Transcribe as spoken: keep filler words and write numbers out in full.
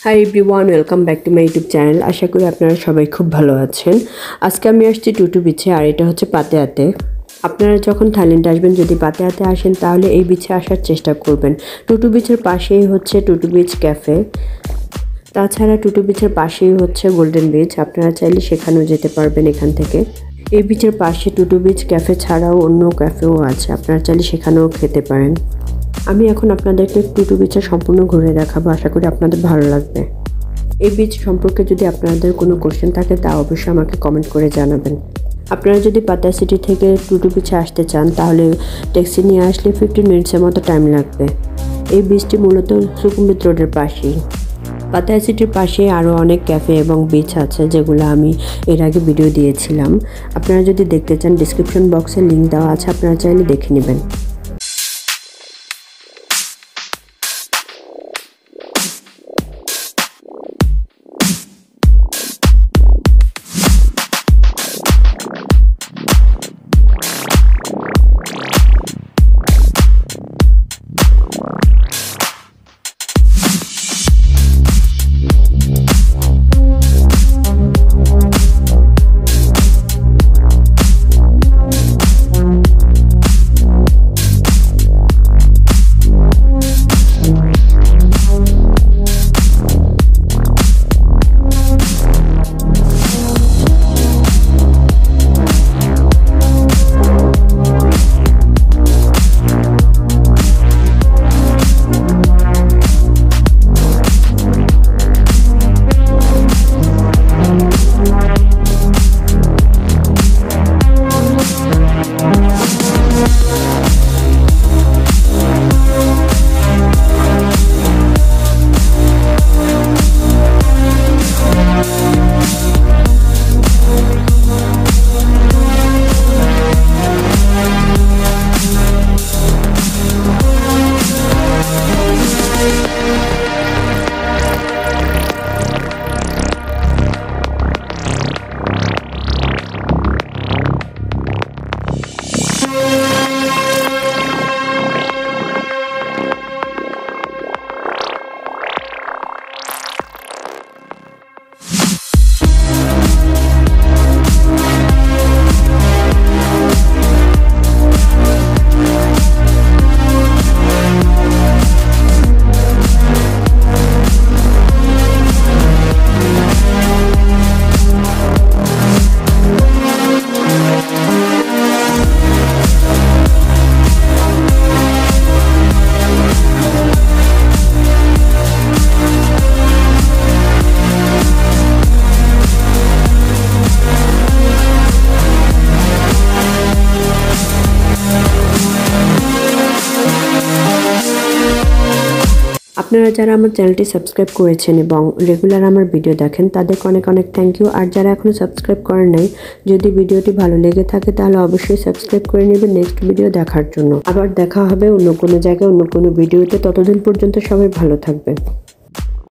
High everyone, welcome back to my YouTube channel. আশা করি আপনারা সবাই খুব ভালো আছেন। আজকে আমি আসছি টুটু বিচে, আর এটা হচ্ছে পাতায়াতে। আপনারা যখন থাইল্যান্ড আসবেন, যদি পাতায়াতে আসেন তাহলে এই বিচে আসার চেষ্টা করবেন। টুটু বিচের পাশেই হচ্ছে টুটু বিচ ক্যাফে। তাছাড়া টুটু বিচের পাশেই হচ্ছে গোল্ডেন বিচ, আপনারা চাইলে সেখানেও যেতে পারবেন এখান থেকে। এই বিচের পাশে টুটু বিচ ক্যাফে ছাড়াও অন্য ক্যাফেও আছে, আপনারা চাইলে সেখানেও খেতে পারেন। আমি এখন আপনাদেরকে টুটু বিচের সম্পূর্ণ ঘুরে দেখাবো, আশা করি আপনাদের ভালো লাগবে। এই বিচ সম্পর্কে যদি আপনাদের কোনো কোশ্চেন থাকে তা অবশ্যই আমাকে কমেন্ট করে জানাবেন। আপনারা যদি পাতায়া সিটি থেকে টুটু বিচে আসতে চান তাহলে ট্যাক্সি নিয়ে আসলে ফিফটিন মিনিটসের মতো টাইম লাগবে। এই বিচটি মূলত সুকুমবিত রোডের পাশেই। পাতায়া সিটির পাশে আরও অনেক ক্যাফে এবং বিচ আছে, যেগুলো আমি এর আগে ভিডিও দিয়েছিলাম। আপনারা যদি দেখতে চান ডিসক্রিপশন বক্সে লিঙ্ক দেওয়া আছে, আপনারা চাইলে দেখে নেবেন। আপনারা যারা আমার চ্যানেলটি সাবস্ক্রাইব করেছেন এবং রেগুলার আমার ভিডিও দেখেন তাদেরকে অনেক অনেক থ্যাংক ইউ। আর যারা এখনও সাবস্ক্রাইব করেন নাই, যদি ভিডিওটি ভালো লেগে থাকে তাহলে অবশ্যই সাবস্ক্রাইব করে নেবেন নেক্সট ভিডিও দেখার জন্য। আবার দেখা হবে অন্য কোনো জায়গায় অন্য কোনো ভিডিওতে। ততদিন পর্যন্ত সবাই ভালো থাকবেন।